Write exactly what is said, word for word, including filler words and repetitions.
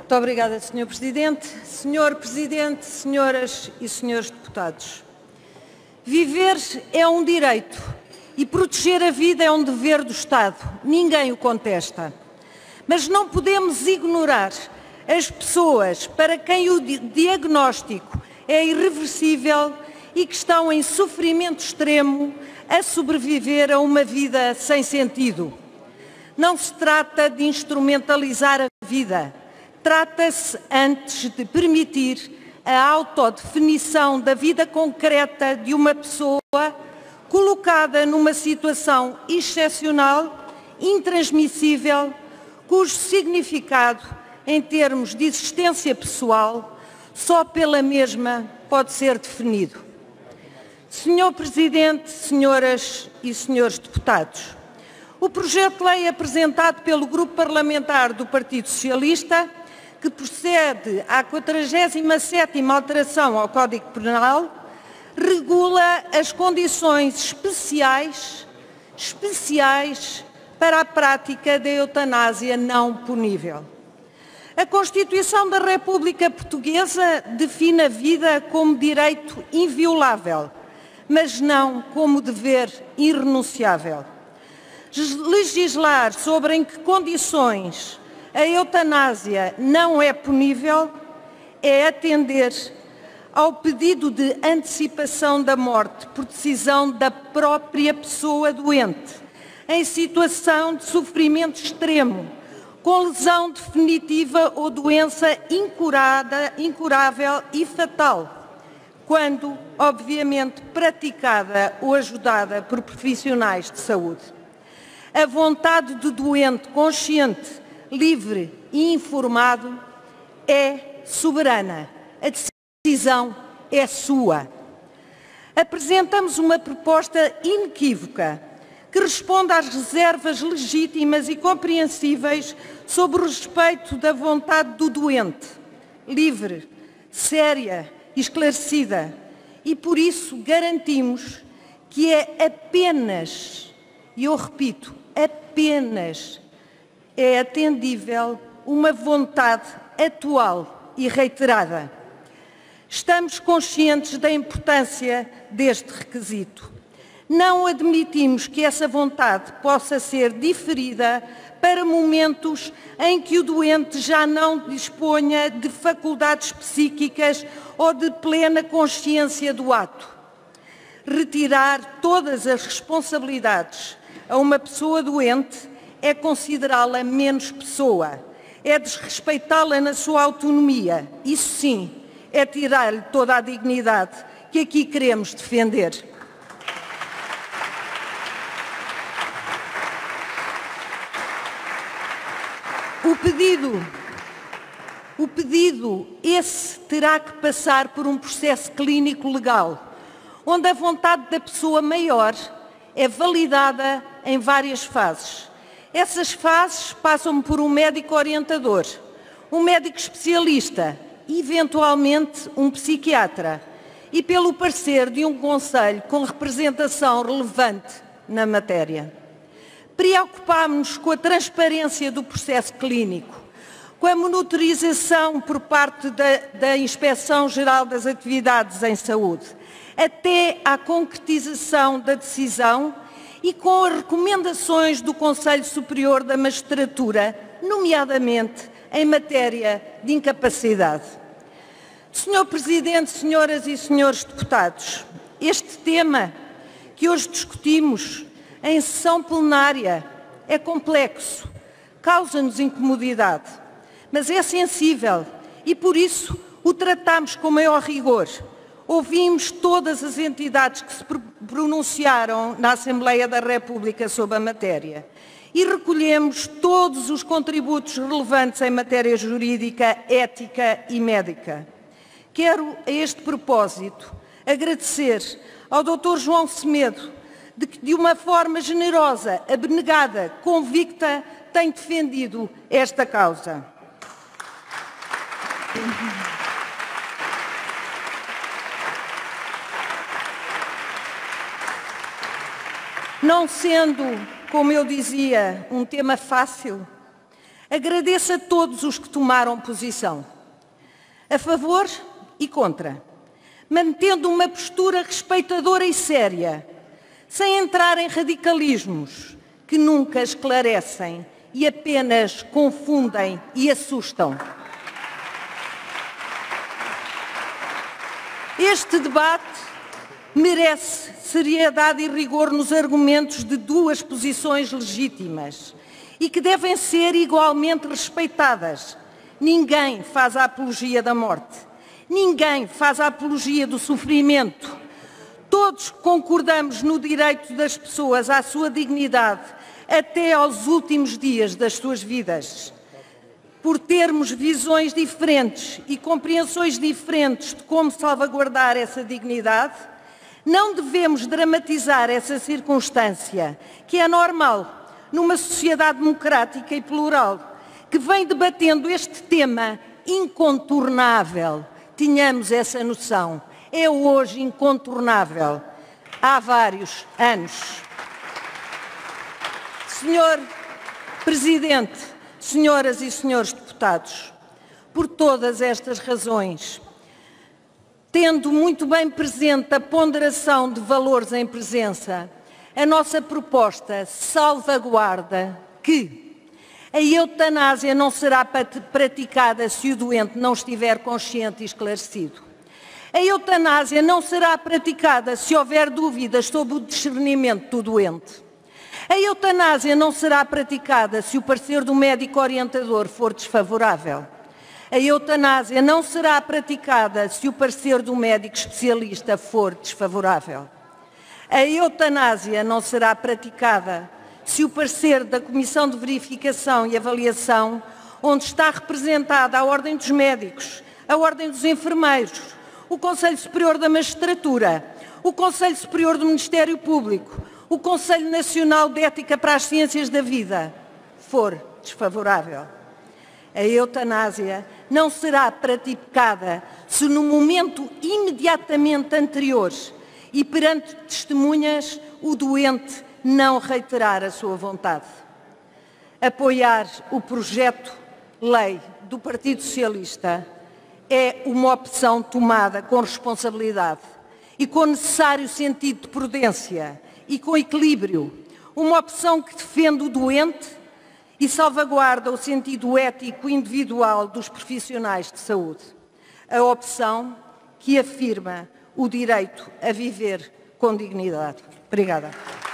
Muito obrigada, senhor Presidente. senhor Presidente, senhoras e senhores deputados. Viver é um direito e proteger a vida é um dever do Estado. Ninguém o contesta. Mas não podemos ignorar as pessoas para quem o diagnóstico é irreversível e que estão em sofrimento extremo a sobreviver a uma vida sem sentido. Não se trata de instrumentalizar a vida, trata-se antes de permitir a autodefinição da vida concreta de uma pessoa colocada numa situação excepcional, intransmissível, cujo significado, em termos de existência pessoal, só pela mesma pode ser definido. senhor Presidente, senhoras e senhores deputados, o projeto de lei apresentado pelo Grupo Parlamentar do Partido Socialista, que procede à quadragésima sétima alteração ao Código Penal, regula as condições especiais, especiais para a prática da eutanásia não punível. A Constituição da República Portuguesa define a vida como direito inviolável, mas não como dever irrenunciável. Legislar sobre em que condições a eutanásia não é punível é atender ao pedido de antecipação da morte por decisão da própria pessoa doente, em situação de sofrimento extremo, com lesão definitiva ou doença incurada, incurável e fatal, quando, obviamente, praticada ou ajudada por profissionais de saúde. A vontade do doente consciente, livre e informado é soberana. A decisão é sua. Apresentamos uma proposta inequívoca que responde às reservas legítimas e compreensíveis sobre o respeito da vontade do doente, livre, séria e esclarecida, e por isso garantimos que é apenas, e eu repito, apenas é atendível uma vontade atual e reiterada. Estamos conscientes da importância deste requisito. Não admitimos que essa vontade possa ser diferida para momentos em que o doente já não disponha de faculdades psíquicas ou de plena consciência do ato. Retirar todas as responsabilidades a uma pessoa doente é considerá-la menos pessoa, é desrespeitá-la na sua autonomia. Isso sim, é tirar-lhe toda a dignidade que aqui queremos defender. O pedido, o pedido, esse terá que passar por um processo clínico legal, onde a vontade da pessoa maior é validada em várias fases. Essas fases passam por um médico orientador, um médico especialista, eventualmente um psiquiatra, e pelo parecer de um conselho com representação relevante na matéria. Preocupámos-nos com a transparência do processo clínico, com a monitorização por parte da, da Inspeção-Geral das Atividades em Saúde, até à concretização da decisão e com as recomendações do Conselho Superior da Magistratura, nomeadamente em matéria de incapacidade. senhor Presidente, senhoras e senhores deputados, este tema que hoje discutimos em sessão plenária é complexo, causa-nos incomodidade, mas é sensível e, por isso, o tratamos com maior rigor. Ouvimos todas as entidades que se pronunciaram na Assembleia da República sobre a matéria e recolhemos todos os contributos relevantes em matéria jurídica, ética e médica. Quero, a este propósito, agradecer ao doutor João Semedo de que, de uma forma generosa, abnegada, convicta, tem defendido esta causa. Não sendo, como eu dizia, um tema fácil, Agradeço a todos os que tomaram posição, a favor e contra, mantendo uma postura respeitadora e séria, sem entrar em radicalismos que nunca esclarecem e apenas confundem e assustam. Este debate merece seriedade e rigor nos argumentos de duas posições legítimas e que devem ser igualmente respeitadas. Ninguém faz a apologia da morte, ninguém faz a apologia do sofrimento. Todos concordamos no direito das pessoas à sua dignidade até aos últimos dias das suas vidas. Por termos visões diferentes e compreensões diferentes de como salvaguardar essa dignidade, não devemos dramatizar essa circunstância, que é normal numa sociedade democrática e plural, que vem debatendo este tema incontornável. Tínhamos essa noção. É hoje incontornável. Há vários anos. Senhor Presidente, senhoras e senhores deputados, por todas estas razões, tendo muito bem presente a ponderação de valores em presença, a nossa proposta salvaguarda que a eutanásia não será praticada se o doente não estiver consciente e esclarecido. A eutanásia não será praticada se houver dúvidas sobre o discernimento do doente. A eutanásia não será praticada se o parecer do médico orientador for desfavorável. A eutanásia não será praticada se o parecer do médico especialista for desfavorável. A eutanásia não será praticada se o parecer da Comissão de Verificação e Avaliação, onde está representada a Ordem dos Médicos, a Ordem dos Enfermeiros, o Conselho Superior da Magistratura, o Conselho Superior do Ministério Público, o Conselho Nacional de Ética para as Ciências da Vida, for desfavorável. A eutanásia não será praticada se no momento imediatamente anterior e perante testemunhas o doente não reiterar a sua vontade. Apoiar o projeto-lei do Partido Socialista é uma opção tomada com responsabilidade e com necessário sentido de prudência e com equilíbrio. Uma opção que defende o doente e salvaguarda o sentido ético individual dos profissionais de saúde. A opção que afirma o direito a viver com dignidade. Obrigada.